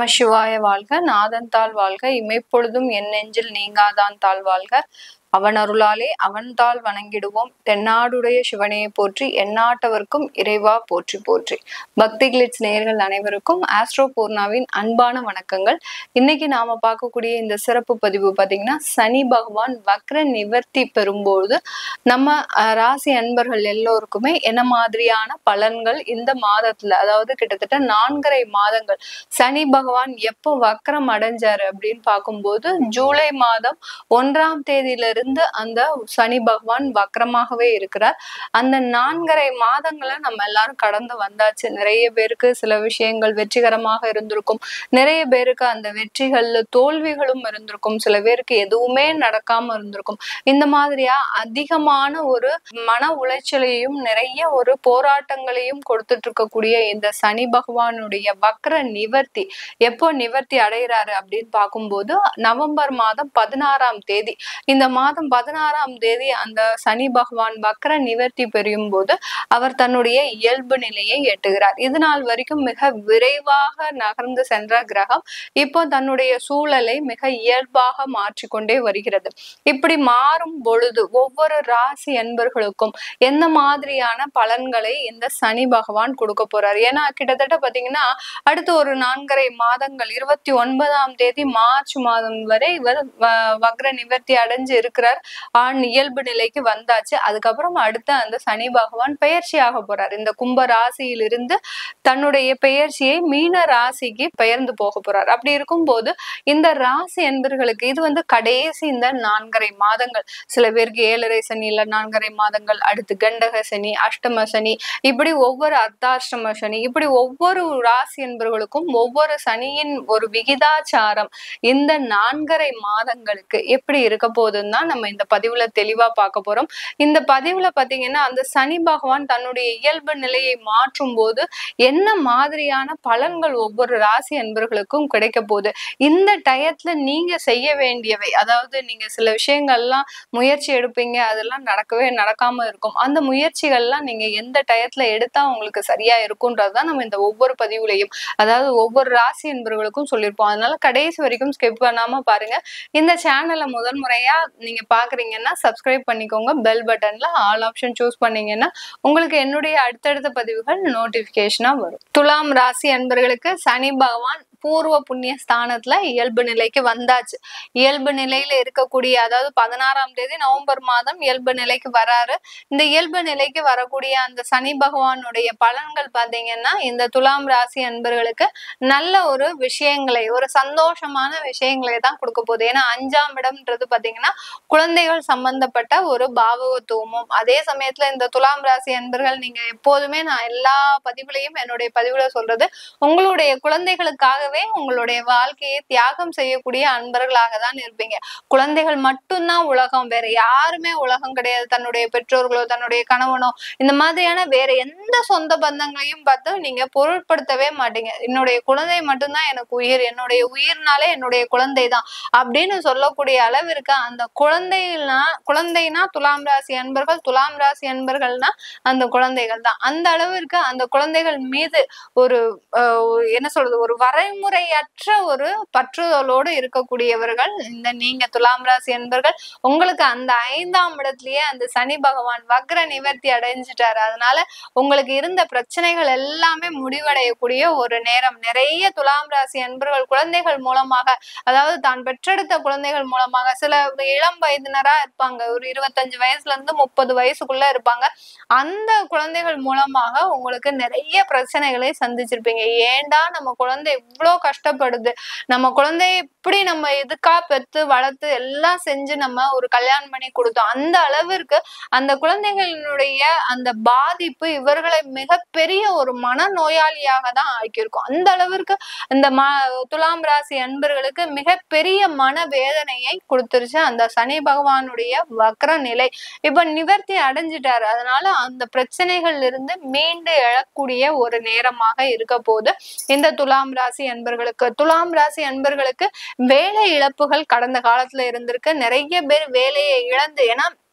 நமசிவாய வாழ்க. நாதன் தாள் வாழ்க. இமைப்பொழுதும் என் நெஞ்சில் நீங்காதான் தாள் வாழ்க. அவன் அருளாலே அவன் தாள் வணங்கிடுவோம். தென்னாடுடைய சிவனையை போற்றி, எந்நாட்டவர்க்கும் இறைவா போற்றி போற்றி. பக்தி கிளிட்ஸ் நேயர்கள் அனைவருக்கும் ஆஸ்ட்ரோ பூர்ணாவின் அன்பான வணக்கங்கள். இன்னைக்கு நாம பார்க்கக்கூடிய இந்த சிறப்பு பதிவு பார்த்தீங்கன்னா, சனி பகவான் வக்ர நிவர்த்தி பெறும்போது நம்ம ராசி அன்பர்கள் எல்லோருக்குமே என்ன மாதிரியான பலன்கள் இந்த மாதத்துல, அதாவது கிட்டத்தட்ட 4.5 மாதங்கள் சனி பகவான் எப்போ வக்ரம் அடைஞ்சாரு அப்படின்னு பார்க்கும்போது, ஜூலை மாதம் 1ஆம் தேதியில இருந்து அந்த சனி பகவான் வக்ரமாகவே இருக்கிறார். அந்த 4.5 மாதங்களை நம்ம எல்லாரும் கடந்து வந்தாச்சு. நிறைய பேருக்கு சில விஷயங்கள் வெற்றிகரமாக இருந்திருக்கும், நிறைய பேருக்கு அந்த வெற்றிகள்ல தோல்விகளும் இருந்திருக்கும், சில பேருக்கு எதுவுமே நடக்காம இருந்திருக்கும். இந்த மாதிரியா அதிகமான ஒரு மன உளைச்சலையும் நிறைய ஒரு போராட்டங்களையும் கொடுத்துட்டு இருக்கக்கூடிய இந்த சனி பகவானுடைய வக்ர நிவர்த்தி எப்போ நிவர்த்தி அடைகிறாரு அப்படின்னு பார்க்கும்போது, நவம்பர் மாதம் 16ஆம் தேதி, இந்த மாதம் 16ஆம் தேதி அந்த சனி பகவான் வக்ர நிவர்த்தி பெறும் போது அவர் தன்னுடைய இயல்பு நிலையை எட்டுகிறார். இது நாள் வரைக்கும் மிக விரைவாக நகர்ந்து சென்ற கிரகம் இப்போ தன்னுடைய சூழலை மிக இயல்பாக மாற்றிக்கொண்டே வருகிறது. இப்படி மாறும் பொழுது ஒவ்வொரு ராசி என்பர்களுக்கும் எந்த மாதிரியான பலன்களை இந்த சனி பகவான் கொடுக்க போறார்? ஏன்னா கிட்டத்தட்ட பாத்தீங்கன்னா அடுத்து ஒரு 4.5 மாதங்கள் 29ஆம் தேதி மார்ச் மாதம் வரை இவர் வக்ர நிவர்த்தி அடைஞ்சு இருக்கிறார். ஆண் இயல்பு நிலைக்கு வந்தாச்சு. அதுக்கப்புறம் அடுத்த அந்த சனி பகவான் பெயர்ச்சியாக போறார். இந்த கும்ப ராசியிலிருந்து தன்னுடைய பெயர்ச்சியை மீன ராசிக்கு பெயர்ந்து போக போறார். அப்படி இருக்கும்போது இந்த ராசி என்பர்களுக்கு இது கடைசி இந்த 4.5 மாதங்கள். சில பேருக்கு 7.5 சனி இல்ல 4.5 மாதங்கள், அடுத்து கண்டக சனி, அஷ்டம சனி, இப்படி ஒவ்வொரு அர்த்தாஷ்டம சனி, இப்படி ஒவ்வொரு ராசி என்பர்களுக்கும் ஒவ்வொரு சனியின் ஒரு விகிதாச்சாரம் இந்த 4.5 மாதங்களுக்கு எப்படி இருக்க போகுதுன்னு தான் நம்ம இந்த பதிவுல தெளிவா பார்க்க போறோம். இந்த பதிவுல பாத்தீங்கன்னா, அந்த சனி பகவான் தன்னுடைய இயல்பு நிலையை மாற்றும் போது என்ன மாதிரியான பலன்கள் ஒவ்வொரு ராசி அன்பர்களுக்கும் கிடைக்க போகுது, இந்த டயத்துல நீங்க செய்ய வேண்டியவை, அதாவது நீங்க சில விஷயங்கள்லாம் முயற்சி எடுப்பீங்க, அதெல்லாம் நடக்காம இருக்கும். அந்த முயற்சிகள்லாம் நீங்க எந்த டயத்துல எடுத்தா உங்களுக்கு சரியா இருக்கும்ன்றதுதான் நம்ம இந்த ஒவ்வொரு பதிவுலையும், அதாவது ஒவ்வொரு ராசி அன்பர்களுக்கும் சொல்லியிருப்போம். அதனால கடைசி வரைக்கும் ஸ்கிப் பண்ணாம பாருங்க. இந்த சேனலை முதல் முறையா நீங்க பாக்குறீங்கன்னா சப்ஸ்கிரைப் பண்ணிக்கோங்க. பெல் பட்டன்ல ஆல் ஆப்ஷன் சூஸ் பண்ணீங்கன்னா உங்களுக்கு என்னுடைய அடுத்தடுத்த பதிவுகள் நோட்டிபிகேஷனா வரும். துலாம் ராசி அன்பர்களுக்கு சனி பகவான் பூர்வ புண்ணிய ஸ்தானத்துல இயல்பு நிலைக்கு வந்தாச்சு. இயல்பு நிலையில இருக்கக்கூடிய, அதாவது 16ஆம் தேதி நவம்பர் மாதம் இயல்பு நிலைக்கு வராரு. இந்த இயல்பு நிலைக்கு வரக்கூடிய அந்த சனி பகவானுடைய பலன்கள் பாத்தீங்கன்னா, இந்த துலாம் ராசி அன்பர்களுக்கு நல்ல ஒரு விஷயங்களை, ஒரு சந்தோஷமான விஷயங்களை தான் கொடுக்க போகுது. ஏன்னா 5ஆம் இடம்ன்றது பாத்தீங்கன்னா குழந்தைகள் சம்பந்தப்பட்ட ஒரு பாவகத்துவமும், அதே சமயத்துல இந்த துலாம் ராசி அன்பர்கள் நீங்க எப்போதுமே, நான் எல்லா பதிவுலையும் என்னுடைய பதிவுல சொல்றது, உங்களுடைய குழந்தைகளுக்காக உங்களுடைய வாழ்க்கையை தியாகம் செய்யக்கூடிய அன்பர்களாக தான் இருப்பீங்க. குழந்தைகள் மட்டும்தான் உலகம், வேற யாருமே உலகம் கிடையாது. தன்னுடைய பெற்றோர்களோ தன்னுடைய கணவனோ இந்த மாதிரியான வேற எந்த சொந்த பந்தங்களையும் பார்த்து நீங்க பொருட்படுத்தவே மாட்டீங்க. என்னுடைய குழந்தை மட்டும்தான் எனக்கு உயிர், என்னுடைய உயிர்னாலே என்னுடைய குழந்தை தான் அப்படின்னு சொல்லக்கூடிய அளவிற்கு அந்த குழந்தைனா துலாம் ராசி அன்பர்கள், துலாம் ராசி அன்பர்கள்னா அந்த குழந்தைகள் தான். அந்த அளவிற்கு அந்த குழந்தைகள் மீது ஒரு என்ன சொல்றது, ஒரு முறையற்ற ஒரு பற்றுதலோடு இருக்கக்கூடியவர்கள் இந்த நீங்க துலாம் ராசி என்பர்கள். உங்களுக்கு அந்த 5ஆம் இடத்திலேயே அந்த சனி பகவான் வக்ர நிவர்த்தி அடைஞ்சிட்டாரு. அதனால உங்களுக்கு இருந்த பிரச்சனைகள் எல்லாமே முடிவடையக்கூடிய ஒரு நேரம். நிறைய துலாம் ராசி அன்பர்கள் குழந்தைகள் மூலமாக, அதாவது தான் பெற்றெடுத்த குழந்தைகள் மூலமாக, சில இளம் வயதினரா இருப்பாங்க, ஒரு 25 வயசுல இருந்து 30 வயசுக்குள்ள இருப்பாங்க. அந்த குழந்தைகள் மூலமாக உங்களுக்கு நிறைய பிரச்சனைகளை சந்திச்சிருப்பீங்க. ஏண்டா நம்ம குழந்தை இவ்வளவு கஷ்டப்படுது, நம்ம குழந்தைய இப்படி நம்ம எதுக்கா பெத்து வளர்த்து எல்லாம் செஞ்சு நம்ம ஒரு கல்யாணம் பண்ணி கொடுத்தோம். அந்த அளவிற்கு அந்த குழந்தைகளினுடைய அந்த பாதிப்பு இவர்களை மிகப்பெரிய ஒரு மனநோயாளியாக தான் ஆக்கியிருக்கும். அந்த அளவிற்கு இந்த துலாம் ராசி அன்பர்களுக்கு மிகப்பெரிய மன வேதனையை கொடுத்துருச்சு அந்த சனி பகவானுடைய வக்ர நிலை. இப்ப நிவர்த்தி அடைஞ்சிட்டாரு. அதனால அந்த பிரச்சனைகள்ல இருந்து மீண்டு எழக்கூடிய ஒரு நேரமாக இருக்க போது இந்த துலாம் ராசி அன்பர்களுக்கு. துலாம் ராசி அன்பர்களுக்கு வேலை இழப்புகள் கடந்த காலத்துல இருந்திருக்கு. நிறைய பேர் வேலையை இழந்து, ஏன்னா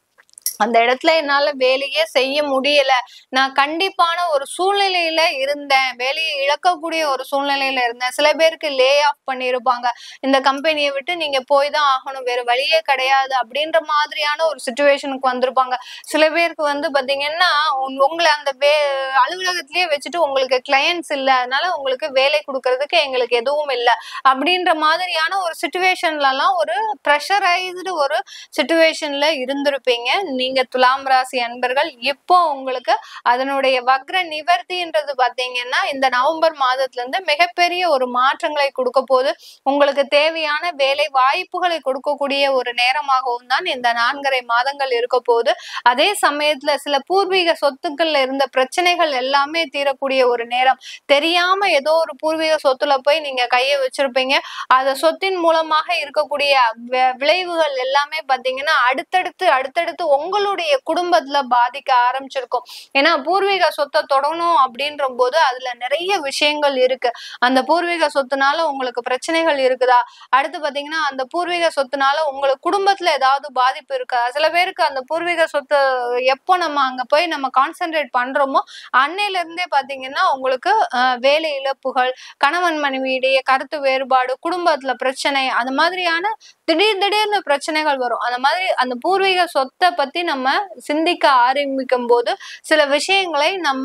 அந்த இடத்துல என்னால வேலையே செய்ய முடியல, நான் கண்டிப்பான ஒரு சூழ்நிலையில இருந்தேன், வேலையை இழக்கக்கூடிய ஒரு சூழ்நிலையில இருந்தேன். சில பேருக்கு லே ஆஃப் பண்ணிருப்பாங்க, இந்த கம்பெனியை விட்டு நீங்க போய் தான் ஆகணும், வேற வழியே கிடையாது அப்படின்ற மாதிரியான ஒரு சிச்சுவேஷனுக்கு வந்திருப்பாங்க. சில பேருக்கு வந்து பாத்தீங்கன்னா உங்களை அந்த அலுவலகத்திலேயே வச்சுட்டு உங்களுக்கு கிளையன்ட்ஸ் இல்ல, அதனால உங்களுக்கு வேலை கொடுக்கறதுக்கு எங்களுக்கு எதுவும் இல்லை அப்படின்ற மாதிரியான ஒரு சிச்சுவேஷன்ல எல்லாம் ஒரு ப்ரெஷரைஸ்டு ஒரு சிச்சுவேஷன்ல இருந்திருப்பீங்க நீங்க துலாம் ராசி அன்பர்கள். இப்போ உங்களுக்கு அதனுடைய வக்ர நிவர்த்தின்றது பாத்தீங்கன்னா இந்த நவம்பர் மாதத்துல இருந்து மிகப்பெரிய ஒரு மாற்றங்களை கொடுக்க போது, உங்களுக்கு தேவையான வேலை வாய்ப்புகளை கொடுக்கக்கூடிய ஒரு நேரமாகவும் தான் இந்த 4.5 மாதங்கள் இருக்க போது. அதே சமயத்துல சில பூர்வீக சொத்துக்கள்ல இருந்த பிரச்சனைகள் எல்லாமே தீரக்கூடிய ஒரு நேரம். தெரியாம ஏதோ ஒரு பூர்வீக சொத்துல போய் நீங்க கையை வச்சிருப்பீங்க, அந்த சொத்தின் மூலமாக இருக்கக்கூடிய விளைவுகள் எல்லாமே பாத்தீங்கன்னா அடுத்தடுத்து உங்களுடைய குடும்பத்துல பாதிக்க ஆரம்பிச்சிருக்கும். ஏன்னா பூர்வீக சொத்தை தொடணும் அப்படின்ற போது அதுல நிறைய விஷயங்கள் இருக்கு. அந்த பூர்வீக சொத்துனால உங்களுக்கு பிரச்சனைகள் இருக்குதா, அடுத்து பாத்தீங்கன்னா அந்த பூர்வீக சொத்துனால உங்களுக்கு குடும்பத்துல ஏதாவது பாதிப்பு இருக்கா. சில பேருக்கு அந்த பூர்வீக சொத்து எப்போ நம்ம அங்க போய் நம்ம கான்சென்ட்ரேட் பண்றோமோ அன்னையில இருந்தே பாத்தீங்கன்னா உங்களுக்கு வேலை இழப்புகள், கணவன் மனைவியிடையே கருத்து வேறுபாடு, குடும்பத்துல பிரச்சனை, அந்த மாதிரியான திடீர்னு பிரச்சனைகள் வரும். அந்த மாதிரி அந்த பூர்வீக சொத்தை பத்தி நம்ம சிந்திக்க ஆரம்பிக்கும் போது சில விஷயங்களை நம்ம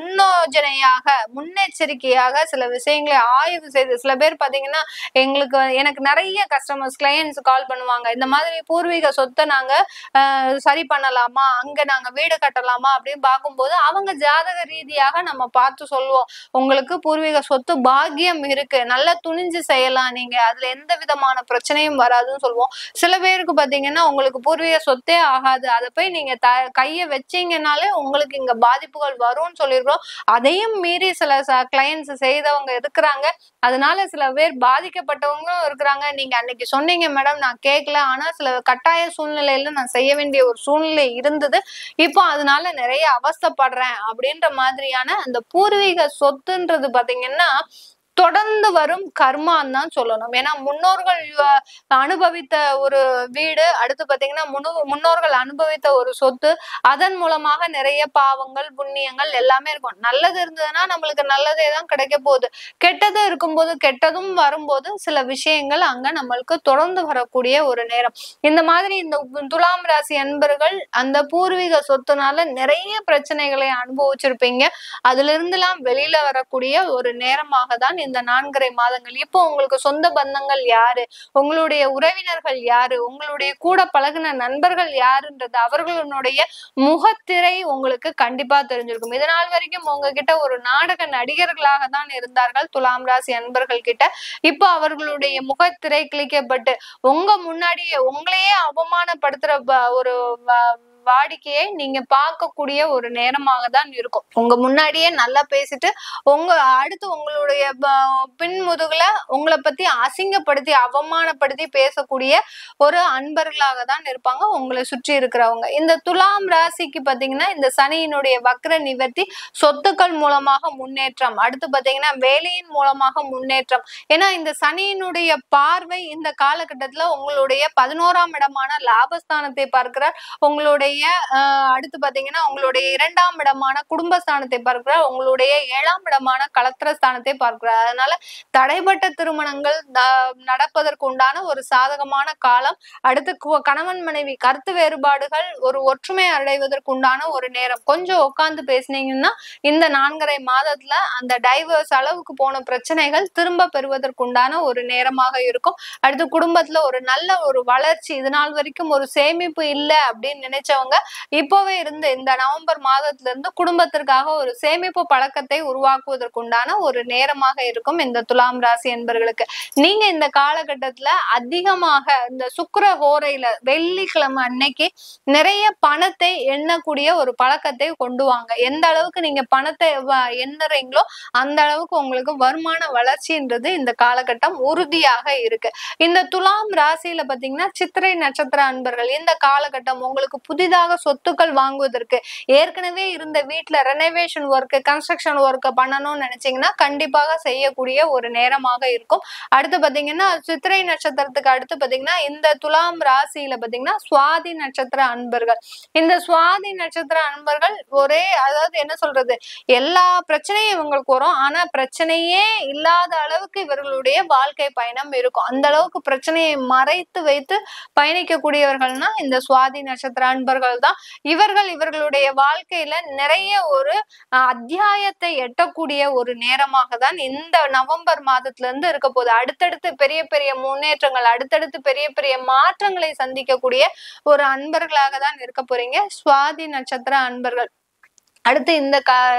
முன்னெச்சரிக்கையாக சில விஷயங்களை ஆய்வு செய்து, சில பேர் பாத்தீங்கன்னா எனக்கு நிறைய கஸ்டமர்ஸ் கிளையன்ட்ஸ் கால் பண்ணுவாங்க, இந்த மாதிரி பூர்வீக சொத்தை நாங்க சரி பண்ணலாமா, அங்க நாங்க வீடு கட்டலாமா அப்படின்னு பார்க்கும்போது அவங்க ஜாதக ரீதியாக நம்ம பார்த்து சொல்லுவோம், உங்களுக்கு பூர்வீக சொத்து பாக்கியம் இருக்கு, நல்லா துணிஞ்சு செய்யலாம், நீங்க அதுல எந்த விதமான பிரச்சனையும் வராதுன்னு சொல்லுவோம். சில பேருக்கு பாத்தீங்கன்னா உங்களுக்கு பூர்வீக சொத்தே ஆகாது, அதை போய் நீங்க கைய வச்சீங்கன்னாலே உங்களுக்கு இங்க பாதிப்புகள் வரும்னு சொல்லிருக்கோம். அதையும் மீறி சில கிளையன்ட்ஸ் செய்தவங்க இருக்கிறாங்க. அதனால சில பேர் பாதிக்கப்பட்டவங்களும் இருக்கிறாங்க. நீங்க அன்னைக்கு சொன்னீங்க மேடம், நான் கேட்கல, ஆனா சில கட்டாய சூழ்நிலையில நான் செய்ய வேண்டிய ஒரு சூழ்நிலை இருந்தது, இப்போ அதனால நிறைய அவஸ்தைப்படுறேன் அப்படின்ற மாதிரியான அந்த பூர்வீக சொத்துன்றது பாத்தீங்கன்னா தொடர்ந்து வரும் கர்மான்னு தான் சொல்லணும். ஏன்னா முன்னோர்கள் அனுபவித்த ஒரு வீடு, அடுத்து பாத்தீங்கன்னா முன்னோர்கள் அனுபவித்த ஒரு சொத்து, அதன் மூலமாக நிறைய பாவங்கள் புண்ணியங்கள் எல்லாமே இருக்கும். நல்லது இருந்ததுன்னா நம்மளுக்கு நல்லதே தான் கிடைக்க போகுது, கெட்டது இருக்கும்போது கெட்டதும் வரும்போது சில விஷயங்கள் அங்க நம்மளுக்கு தொடர்ந்து வரக்கூடிய ஒரு நேரம். இந்த மாதிரி இந்த துலாம் ராசி அன்பர்கள் அந்த பூர்வீக சொத்துனால நிறைய பிரச்சனைகளை அனுபவிச்சிருப்பீங்க. அதுல இருந்து எல்லாம் வெளியில வரக்கூடிய ஒரு நேரமாக தான் இந்த 4.5 மாதங்கள். இப்போ உங்களுக்கு சொந்த பந்தங்கள் யாரு, உங்களுடைய உறவினர்கள் யாரு, உங்களுடைய கூட பழகின நண்பர்கள் யாருன்றது அவர்களுடைய முகத்திரை உங்களுக்கு கண்டிப்பா தெரிஞ்சிருக்கும். இதனால் வரைக்கும் உங்ககிட்ட ஒரு நாடக நடிகர்களாக தான் இருந்தார்கள் துலாம் ராசி அன்பர்கள் கிட்ட. இப்போ அவர்களுடைய முகத்திரை கிழிக்கப்பட்டு உங்க முன்னாடியே உங்களையே அவமானப்படுத்துற ஒரு வாடிக்கையை நீங்க பார்க்கக்கூடிய ஒரு நேரமாக தான் இருக்கும். உங்க முன்னாடியே நல்லா பேசிட்டு அடுத்து உங்களுடைய பின்முதுகுல உங்களை பத்தி அசிங்கப்படுத்தி அவமானப்படுத்தி பேசக்கூடிய ஒரு அன்பர்களாக தான் இருப்பாங்க உங்களை சுற்றி இருக்கிறவங்க. இந்த துலாம் ராசிக்கு பாத்தீங்கன்னா இந்த சனியினுடைய வக்ர நிவர்த்தி, சொத்துக்கள் மூலமாக முன்னேற்றம், அடுத்து பாத்தீங்கன்னா வேலையின் மூலமாக முன்னேற்றம். ஏன்னா இந்த சனியினுடைய பார்வை இந்த காலகட்டத்துல உங்களுடைய 11ஆம் இடமான லாபஸ்தானத்தை பார்க்கிறார், உங்களுடைய அடுத்து பாத்தீங்கன்னா உங்களுடைய 2ஆம் இடமான குடும்பஸ்தானத்தை பார்க்கிறார், உங்களுடைய 7ஆம் இடமான கலத்திரஸ்தானத்தை பார்க்கிறார். அதனால தடைப்பட்ட திருமணங்கள் நடப்பதற்கு உண்டான ஒரு சாதகமான காலம். அடுத்து கணவன் மனைவி கருத்து வேறுபாடுகள் ஒரு ஒற்றுமை அடைவதற்கு உண்டான ஒரு நேரம். கொஞ்சம் உட்கார்ந்து பேசினீங்கன்னா இந்த 4.5 மாதத்துல அந்த டைவர்ஸ் அளவுக்கு போன பிரச்சனைகள் திரும்ப பெறுவதற்கு உண்டான ஒரு நேரமாக இருக்கும். அடுத்து குடும்பத்துல ஒரு நல்ல ஒரு வளர்ச்சி, இது நாள் வரைக்கும் ஒரு சேமிப்பு இல்லை அப்படின்னு நினைச்சவங்க இப்பவே இருந்து இந்த நவம்பர் மாதத்துல இருந்து குடும்பத்திற்காக ஒரு சேமிப்பு பழக்கத்தை உருவாக்குவதற்குண்டான ஒரு நேரமாக இருக்கும் இந்த துலாம் ராசி என்பர்களுக்கு. நீங்க இந்த காலகட்டத்துல அதிகமாக இந்த சுக்கிர ஹோரையில வெள்ளிக்கிழமை அன்னைக்கு நிறைய பணத்தை எண்ணக்கூடிய ஒரு பழக்கத்தை கொண்டு வாங்க. எந்த அளவுக்கு நீங்க பணத்தை எண்ணுறீங்களோ அந்த அளவுக்கு உங்களுக்கு வருமான வளர்ச்சின்றது இந்த காலகட்டம் உறுதியாக இருக்கு. இந்த துலாம் ராசியில பாத்தீங்கன்னா சித்திரை நட்சத்திர அன்பர்கள் இந்த காலகட்டம் உங்களுக்கு புதிதாக புதிதாக சொத்துக்கள் வாங்குவதற்கு, ஏற்கனவே இருந்த வீட்டுல ரெனோவேஷன் ஒர்க், கன்ஸ்ட்ரக்ஷன் ஒர்க் பண்ணணும்னு நினைச்சீங்கன்னா கண்டிப்பாக செய்யக்கூடிய ஒரு நேரமாக இருக்கும். அடுத்து பாத்தீங்கன்னா சித்திரை நட்சத்திரத்துக்கு அடுத்து பாத்தீங்கன்னா இந்த துலாம் ராசியில பாத்தீங்கன்னா சுவாதி நட்சத்திர அன்பர்கள். இந்த சுவாதி நட்சத்திர அன்பர்கள் அதாவது என்ன சொல்றது, எல்லா பிரச்சனையும் இவங்களுக்கு வரும். ஆனா பிரச்சனையே இல்லாத அளவுக்கு இவர்களுடைய வாழ்க்கை பயணம் இருக்கும். அந்த அளவுக்கு பிரச்சனையை மறைத்து வைத்து பயணிக்கக்கூடியவர்கள்னா இந்த சுவாதி நட்சத்திர அன்பர்கள் தான். இவர்களுடைய வாழ்க்கையில நிறைய ஒரு அத்தியாயத்தை எட்டக்கூடிய ஒரு நேரமாக தான் இந்த நவம்பர் மாதத்துல இருந்து இருக்க போகுது. அடுத்தடுத்து பெரிய பெரிய முன்னேற்றங்கள், அடுத்தடுத்து பெரிய பெரிய மாற்றங்களை சந்திக்கக்கூடிய ஒரு அன்பர்களாக தான் இருக்க போறீங்க சுவாதி நட்சத்திர அன்பர்கள். அடுத்து இந்த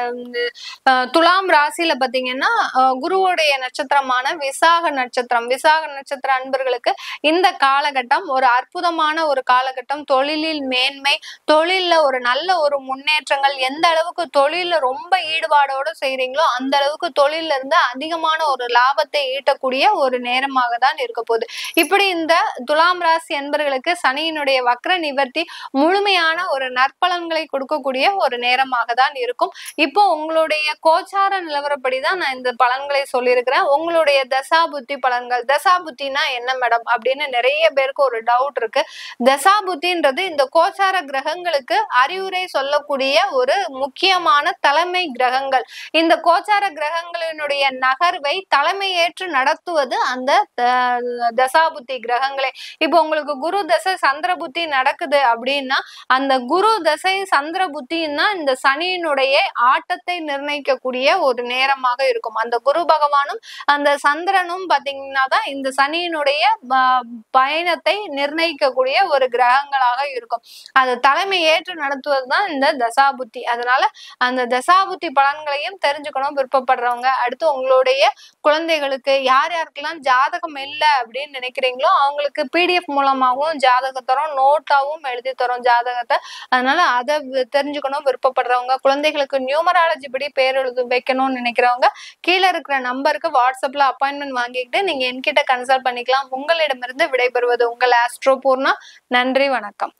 துலாம் ராசியில பாத்தீங்கன்னா குருவுடைய நட்சத்திரமான விசாக நட்சத்திர அன்பர்களுக்கு இந்த காலகட்டம் ஒரு அற்புதமான ஒரு காலகட்டம். தொழிலில் மேன்மை, தொழில்ல ஒரு நல்ல ஒரு முன்னேற்றங்கள், எந்த அளவுக்கு தொழில ரொம்ப ஈடுபாடோட செய்றீங்களோ அந்த அளவுக்கு தொழில இருந்து அதிகமான ஒரு லாபத்தை ஈட்டக்கூடிய ஒரு நேரமாக தான் இருக்க போகுது. இப்படி இந்த துலாம் ராசி அன்பர்களுக்கு சனியினுடைய வக்ர நிவர்த்தி முழுமையான ஒரு நற்பலன்களை கொடுக்கக்கூடிய ஒரு நேரமாக தான் இருக்கும். இப்போ உங்களுடைய கோச்சார நிலவரப்படிதான் நான் இந்த பலன்களை சொல்லியிருக்கிறேன். உங்களுடைய தசாபுத்தி பலன்கள், தசாபுத்தினா என்ன மேடம் அப்படின்னு நிறைய பேருக்கு ஒரு டவுட் இருக்கு. தசாபுத்தின்றது இந்த கோச்சார கிரகங்களுக்கு அறிவுரை சொல்லக்கூடிய ஒரு முக்கியமான தலைமை கிரகங்கள். இந்த கோச்சார கிரகங்களினுடைய நகர்வை தலைமையேற்று நடத்துவது அந்த தசாபுத்தி கிரகங்களே. இப்போ உங்களுக்கு குரு தசை சந்திர புத்தி நடக்குது அப்படின்னா அந்த குரு தசை சந்திர புத்தின்னா இந்த சனியினுடைய ஆட்டத்தை நிர்ணயிக்கக்கூடிய ஒரு நேரமாக இருக்கும். அந்த குரு பகவானும் அந்த சந்திரனும் பாத்தீங்கன்னா தான் இந்த சனியினுடைய பயணத்தை நிர்ணயிக்கக்கூடிய ஒரு கிரகங்களாக இருக்கும். அது தலைமை ஏற்று நடத்துவதுதான் இந்த தசாபுத்தி. அதனால அந்த தசாபுத்தி பலன்களையும் தெரிஞ்சுக்கணும் விருப்பப்படுறவங்க. அடுத்து உங்களுடைய குழந்தைகளுக்கு யாருக்கெல்லாம் ஜாதகம் இல்லை அப்படின்னு நினைக்கிறீங்களோ அவங்களுக்கு PDF மூலமாகவும் ஜாதகத்தரும் நோட்டாவும் எழுதி தரும் ஜாதகத்தை. அதனால அதை தெரிஞ்சுக்கணும் விருப்பப்படுறவங்க, குழந்தைகளுக்கு நியூமராலஜி படி பேர் வைக்கணும்னு நினைக்கிறவங்க கீழே இருக்கிற நம்பருக்கு வாட்ஸ்அப்ல அப்பாயின்மெண்ட் வாங்கிக்கிட்டு நீங்க என்கிட்ட கன்சல்ட் பண்ணிக்கலாம். உங்களிடமிருந்து விடைபெறுவது உங்கள் ஆஸ்ட்ரோ பூர்ணா. நன்றி, வணக்கம்.